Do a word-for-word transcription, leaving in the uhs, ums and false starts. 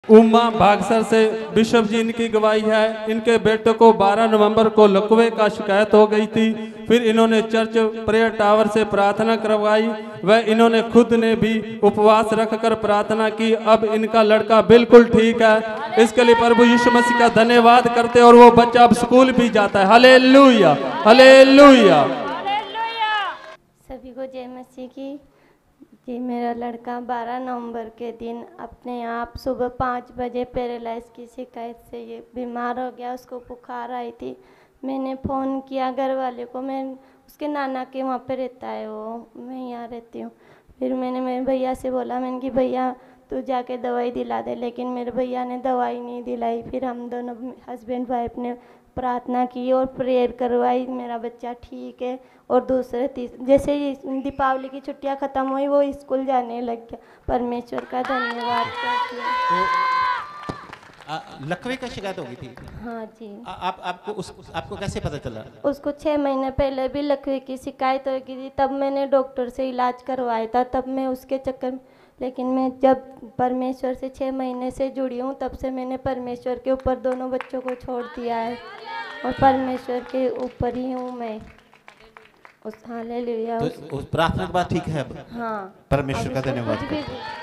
उमा भागसर से विश्व जी इनकी गवाही है। इनके बेटे को बारह नवंबर को लकवे का शिकायत हो गई थी। फिर इन्होंने चर्च प्रेयर टावर से प्रार्थना करवाई व इन्होंने खुद ने भी उपवास रखकर प्रार्थना की। अब इनका लड़का बिल्कुल ठीक है। इसके लिए प्रभु यीशु मसीह का धन्यवाद करते हैं और वो बच्चा अब स्कूल भी जाता है। Hallelujah, hallelujah. सभी को जय मसीह की। जी, मेरा लड़का बारह नवंबर के दिन अपने आप सुबह पाँच बजे पैरालाइज की शिकायत से ये बीमार हो गया। उसको बुखार आई थी। मैंने फ़ोन किया घर वाले को। मैं उसके नाना के वहाँ पे रहता है वो, मैं यहाँ रहती हूँ। फिर मैंने मेरे भैया से बोला, मैंने कि भैया तू जाके दवाई दिला दे, लेकिन मेरे भैया ने दवाई नहीं दिलाई। फिर हम दोनों हस्बैंड वाइफ ने प्रार्थना की और प्रेयर करवाई। मेरा बच्चा ठीक है। और दूसरे तीस जैसे ही दीपावली की छुट्टियां ख़त्म हुई वो स्कूल जाने लग गया। परमेश्वर का धन्यवाद करती हूँ। तो लकवे का शिकायत हो गई थी? हाँ जी। आ, आप आपको उस आपको कैसे पता चला? उसको छः महीने पहले भी लकवे की शिकायत हो गई थी। तब मैंने डॉक्टर से इलाज करवाया था। तब मैं उसके चक्कर, लेकिन मैं जब परमेश्वर से छः महीने से जुड़ी हूँ तब से मैंने परमेश्वर के ऊपर दोनों बच्चों को छोड़ दिया है और परमेश्वर के ऊपर ही हूँ मैं। उस हालेलुया। तो उस प्रार्थना के बाद ठीक है? हाँ, परमेश्वर का धन्यवाद।